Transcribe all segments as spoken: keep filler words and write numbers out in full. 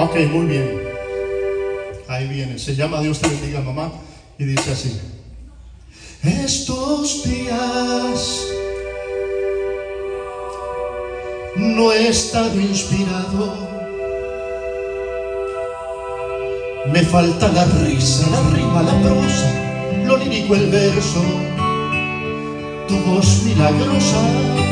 Ok, muy bien. Ahí viene. Se llama Dios te bendiga, mamá. Y dice así. Estos días no he estado inspirado. Me falta la risa, la rima, la prosa, lo lírico, el verso, tu voz milagrosa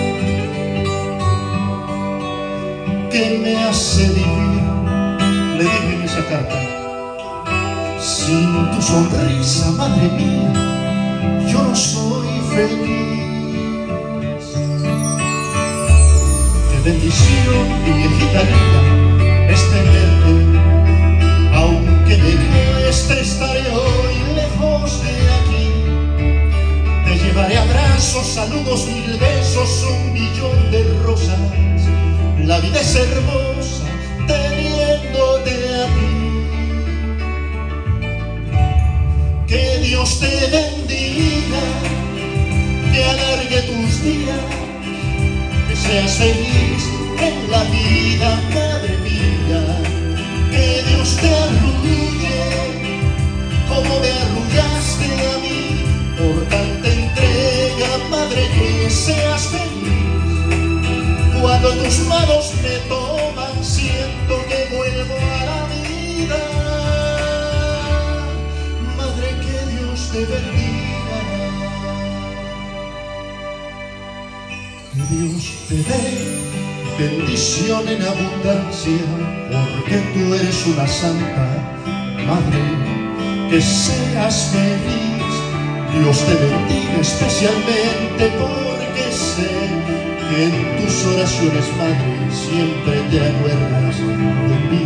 que me hace vivir. Le dije en esa carta, sin tu sonrisa, madre mía, yo no soy feliz. Qué bendición, viejita linda, es tenerte. Aunque me cueste, estaré hoy lejos de aquí. Te llevaré abrazos, saludos, mil besos, un millón de rosas. La vida es hermosa teniéndote a ti. Que Dios te bendiga, que alargue tus días, que seas feliz en la vida, madre mía. Que Dios te arrulle como me arrullaste a mí, por tanta entrega, madre, que seas feliz. Cuando tus manos me toman, siento que vuelvo a la vida. Madre, que Dios te bendiga. Que Dios te dé bendición en abundancia, porque tú eres una santa madre. Que seas feliz, Dios te bendiga especialmente, porque sé que en tus oraciones, madre, siempre te acuerdas de mí.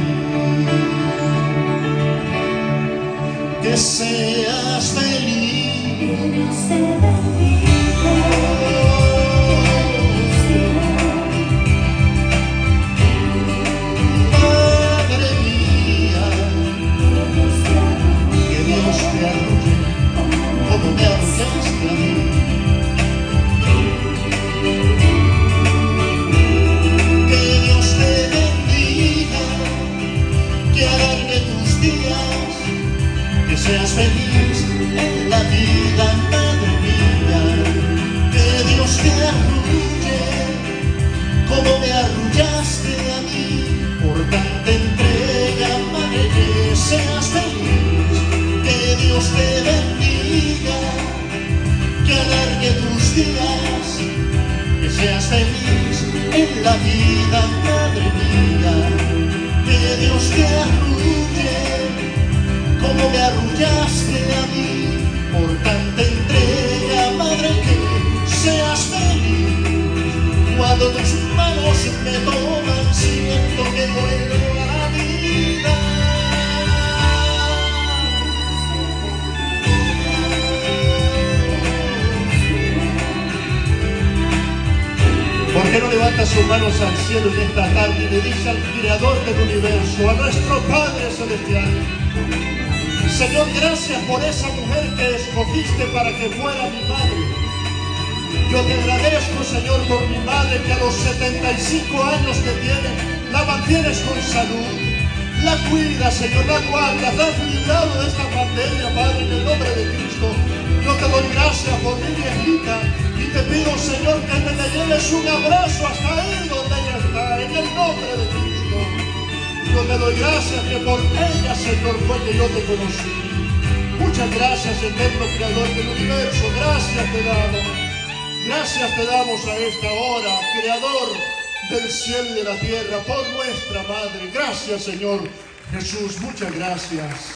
Que seas feliz, que Dios te bendiga. Seas feliz en la vida, madre mía. Que Dios te arrulle como me arrullaste a mí, por tanta entrega, madre, que seas feliz. Que Dios te bendiga, que alargue tus días, que seas feliz en la vida, madre mía. Que Dios te arrulle como me arrullaste a mí, por tanta entrega, madre, que seas feliz. Cuando tus manos me toman, siento que vuelvo a la vida. ¿Por qué no levantas sus manos al cielo en esta tarde y le dice al Creador del universo, a nuestro Padre Celestial: Señor, gracias por esa mujer que escogiste para que fuera mi madre. Yo te agradezco, Señor, por mi madre, que a los setenta y cinco años que tiene, la mantienes con salud, la cuidas, Señor, la guardas, la has librado de esta pandemia, Padre, en el nombre de Cristo. Yo te doy gracias por mi viejita y te pido, Señor, que me le lleves un abrazo hasta ahí donde ella está, en el nombre de Cristo. Yo te doy gracias que por ella, Señor, fue que yo te conocí. Muchas gracias, eterno Creador del universo. Gracias te damos. Gracias te damos a esta hora, Creador del cielo y de la tierra, por nuestra Madre. Gracias, Señor Jesús. Muchas gracias.